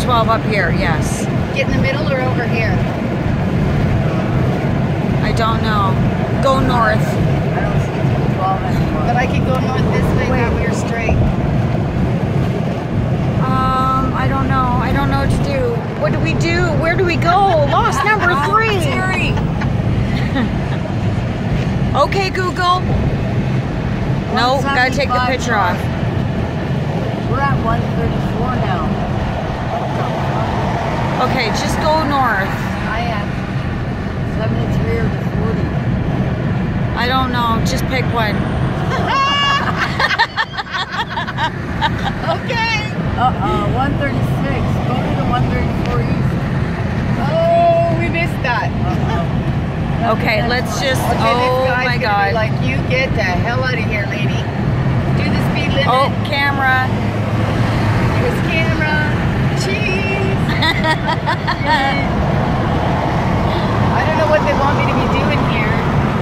212 up here, yes. Get in the middle or over here? I don't know. Go north. I don't see 212 anymore. But I can go north this way, that way, or straight. I don't know. I don't know what to do. What do we do? Where do we go? Lost number 3. Terry. Okay, Google. Nope, gotta take the picture off. We're at 134 now. Okay, just go north. I am 73 or 40. I don't know. Just pick one. Okay. 136. Go to the 134 east. Oh, we missed that. Okay, let's just. Okay, Oh this guy's my gonna be God. like, you get the hell out of here, lady. Do the speed limit. Oh, camera. Here's camera. Cheese. I don't know what they want me to be doing here.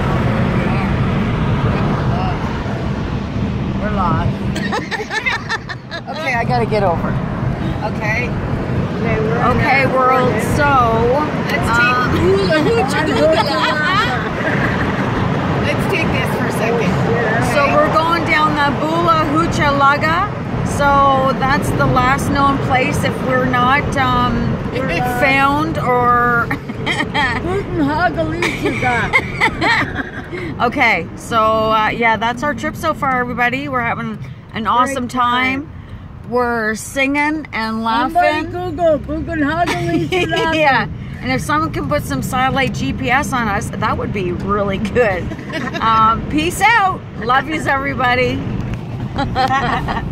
We're lost. Okay, I gotta get over. Okay. Okay, world. So Let's take Let's take this for a second. So we're going down the Bula Hoocha Laga. So that's the last known place if we're not found or. Okay, so yeah, that's our trip so far, everybody. We're having an awesome time. We're singing and laughing. Yeah, and if someone can put some satellite GPS on us, that would be really good. Peace out. Love yous, everybody.